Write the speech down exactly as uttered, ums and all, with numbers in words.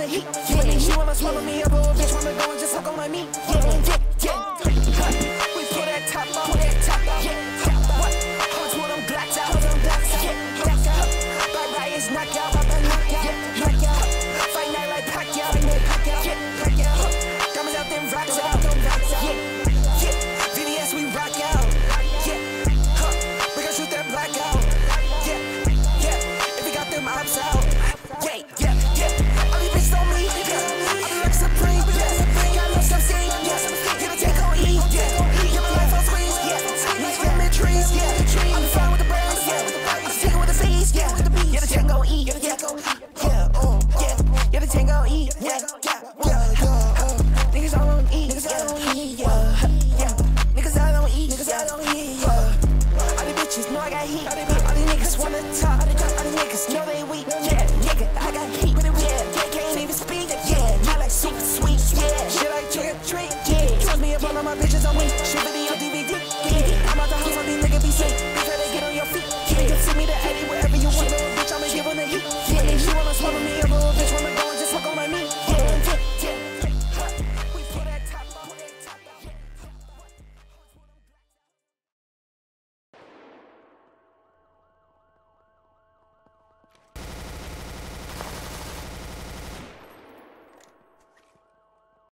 heat. Yeah, she wanna swallow me up, a bitch wanna go and just suck on my meat. Yeah, yeah, yeah. We pull that top off, pull that top off. Yeah, what? Hold to them blacks out, hold them blacks out. Yeah, blacks out. Bye bye, it's knockout, bye bye, knockout. Yeah, knockout. Fight night like Pacquiao, fight night Pacquiao. Yeah, Pacquiao. Diamonds out, them rocks out, them rocks out. Yeah, yeah. V V S, we rock out. Yeah, huh. We gon' shoot that blackout. Yeah, yeah. If we got them ops out. Yeah, yeah, yeah. All these bitches on me. Yeah, I be like Supreme. Yeah, got love some scene. Yeah, get a take on E. Yeah, give my life on squeeze. Yeah, nice lemon trees. Yeah, I'm flying with the birds. Yeah, I'm taking with the bees. Yeah, yeah, the tango E. Yeah, yeah, oh, yeah, yeah, the tango E. Yeah, yeah, yeah, yeah. Niggas all on E. Niggas all on E. Yeah, yeah. Niggas all on E. Niggas all on E. Yeah. All these bitches know I got heat. All these niggas wanna talk. All these niggas know they weak. Yeah, nigga, I got heat. Yeah, yeah, can't even speak. Yeah, not like super sweet. Yeah, shit like trick or treat. Yeah, trust me, if all of my bitches on me. Shoot video D V D. Yeah, I'm out the house, all these niggas be safe. Before they get on your feet. Yeah, you see me the eighty wherever you want. Little bitch, I'ma give them the heat. Yeah, she wanna swallow me, a little bitch wanna